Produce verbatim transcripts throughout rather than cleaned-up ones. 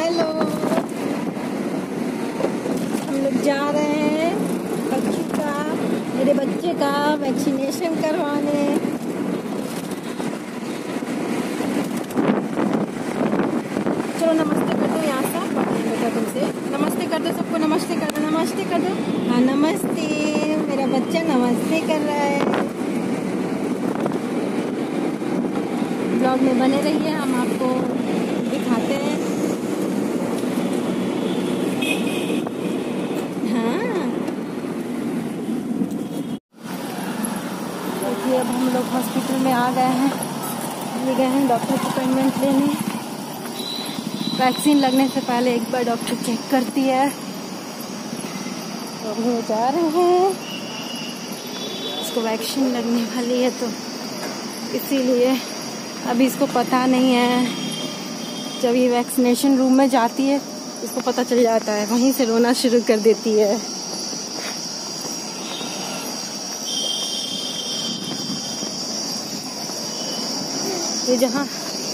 Hello, हम लोग जा रहे हैं बच्ची का मेरे बच्चे का वैक्सीनेशन करवाने। चलो नमस्ते कर दो, यहाँ से तुमसे नमस्ते कर दो, सबको नमस्ते कर दो, नमस्ते कर दो। हाँ नमस्ते, मेरा बच्चा नमस्ते कर रहा है। ब्लॉग में बने रहिए, हम आपको दिखाते हैं। हाँ देखिए, अब हम लोग हॉस्पिटल में आ गए हैं। ये गए हैं डॉक्टर की अपॉइंटमेंट लेने। वैक्सीन लगने से पहले एक बार डॉक्टर चेक करती है, तो हम लोग जा रहे हैं। इसको वैक्सीन लगने वाली है, तो इसीलिए अभी इसको पता नहीं है। जब ये वैक्सीनेशन रूम में जाती है इसको पता चल जाता है, वहीं से रोना शुरू कर देती है। ये जहाँ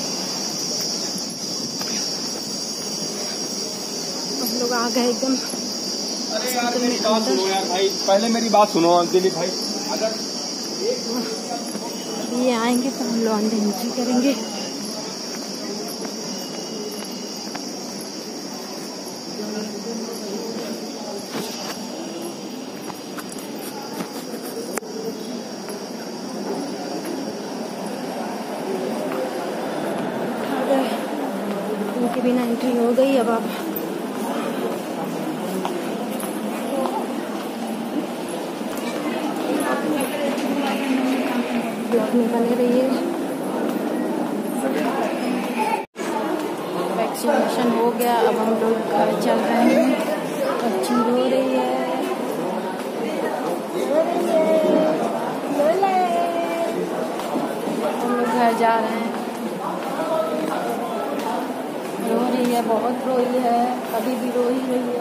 हम लोग आ गए एकदम। अरे यार मेरी बात सुनो यार भाई, पहले मेरी बात सुनो दिलीप भाई। अगर ये आएंगे तो हम लोग अंदर एंट्री करेंगे। उनके बिना एंट्री हो गई। अब आप ब्लॉग में बने रहिए। वैक्सीनेशन हो गया, अब हम लोग घर चल रहे हैं। बच्ची रो रही है, हम लोग घर जा रहे हैं। रो रही है, बहुत रोई है, अभी भी रो ही रही है।